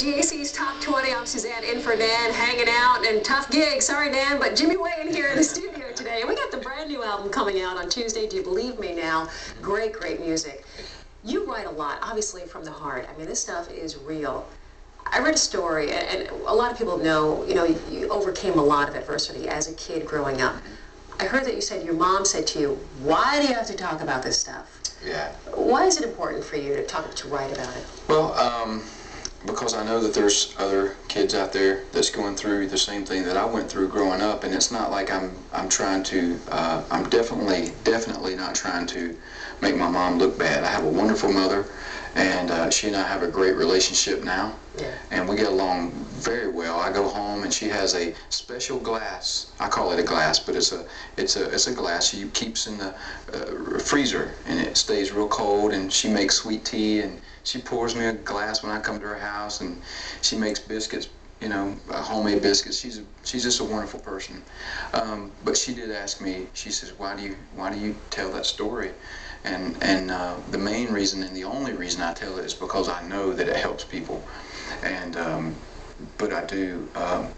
KC's Top 20. I'm Suzanne in for Dan, hanging out, and tough gig. Sorry, Dan, but Jimmy Wayne here in the studio today. We got the brand new album coming out on Tuesday, Do You Believe Me Now? Great, great music. You write a lot, obviously from the heart. I mean, this stuff is real. I read a story, and a lot of people know, you overcame a lot of adversity as a kid growing up. I heard that you said your mom said to you, "Why do you have to talk about this stuff?" Yeah. Why is it important for you to write about it? Well, because I know that there's other kids out there that's going through the same thing that I went through growing up, and it's not like I'm trying to. I'm definitely not trying to make my mom look bad. I have a wonderful mother, and she and I have a great relationship now, and we get along very well. I go home and she has a special glass. I call it a glass, but it's a glass she keeps in the freezer, and it stays real cold. And she makes sweet tea, and she pours me a glass when I come to her house, and she makes biscuits. Homemade biscuits. She's just a wonderful person. But she did ask me. She says, "Why do you tell that story?" And the main reason and the only reason I tell it is because I know that it helps people. And but I do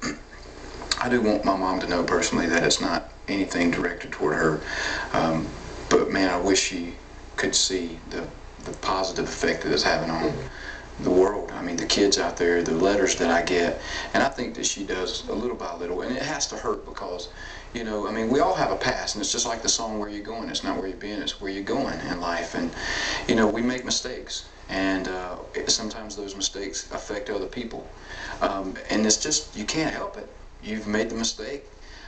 want my mom to know personally that it's not anything directed toward her. But man, I wish she could see the positive effect that it's having on the world. I mean, the kids out there, the letters that I get, and I think that she does a little by little, and it has to hurt because, I mean, we all have a past, and it's just like the song "Where You Going." It's not where you've been, it's where you're going in life, and we make mistakes, and sometimes those mistakes affect other people, and it's just, you can't help it. You've made the mistake,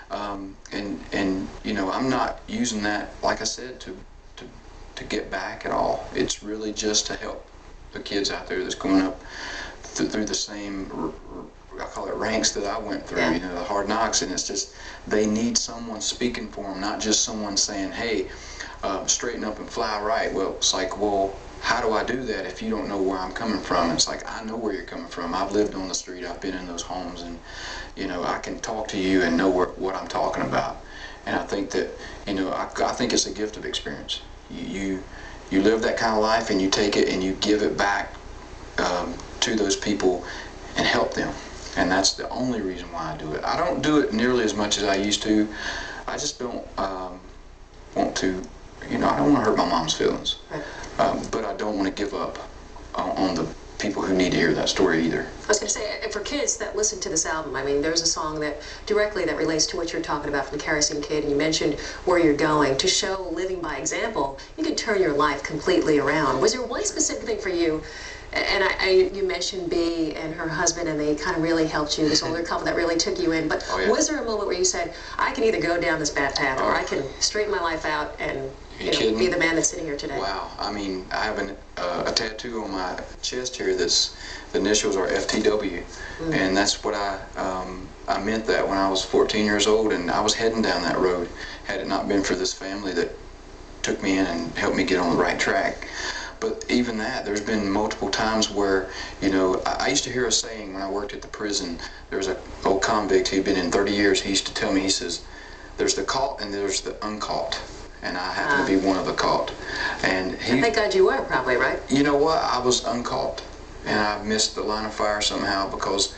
and I'm not using that, like I said, to get back at all. It's really just to help the kids out there that's going up through the same, I call it ranks that I went through, the hard knocks, and it's just, they need someone speaking for them, not just someone saying, "Hey, straighten up and fly right." Well, it's like, well, how do I do that if you don't know where I'm coming from? And it's like, I know where you're coming from. I've lived on the street, I've been in those homes, and I can talk to you and know what I'm talking about. And I think that, I think it's a gift of experience. You live that kind of life, and you take it and you give it back to those people and help them. And that's the only reason why I do it. I don't do it nearly as much as I used to. I just don't want to, I don't want to hurt my mom's feelings. But I don't want to give up on the people who need to hear that story either. I was going to say, for kids that listen to this album, I mean, there's a song that relates to what you're talking about from Kerosene Kid, and you mentioned Where You're Going. To show living by example, you can turn your life completely around. Was there one specific thing for you? And you mentioned Bea and her husband, and they kind of really helped you, this older couple that really took you in. But was there a moment where you said, "I can either go down this bad path, or I can straighten my life out and be the man that's sitting here today"? Wow. I mean, I have a tattoo on my chest here that's, the initials are FTW. And that's what I meant that when I was 14 years old, and I was heading down that road, had it not been for this family that took me in and helped me get on the right track. But even that, there's been multiple times where, I used to hear a saying when I worked at the prison. There was an old convict who'd been in 30 years. He used to tell me, he says, "There's the caught and there's the uncaught." And I happen to be one of the caught. And thank God you were, probably, right? You know what? I was uncaught, and I missed the line of fire somehow because,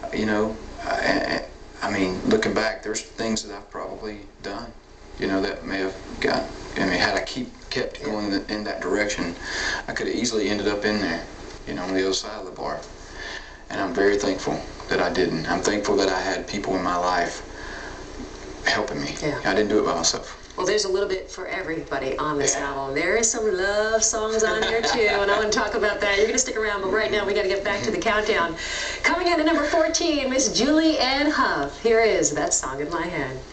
I mean, looking back, there's things that I've probably done, that may have got. I mean, had I kept going in that direction, I could have easily ended up in there, on the other side of the bar. And I'm very thankful that I didn't. I'm thankful that I had people in my life helping me. I didn't do it by myself. Well, there's a little bit for everybody on this album. There is some love songs on here too, and I want to talk about that. You're going to stick around, but right now we got to get back to the countdown. Coming in at number 14, Miss Julie Anne Hough. Here is That Song in My Head.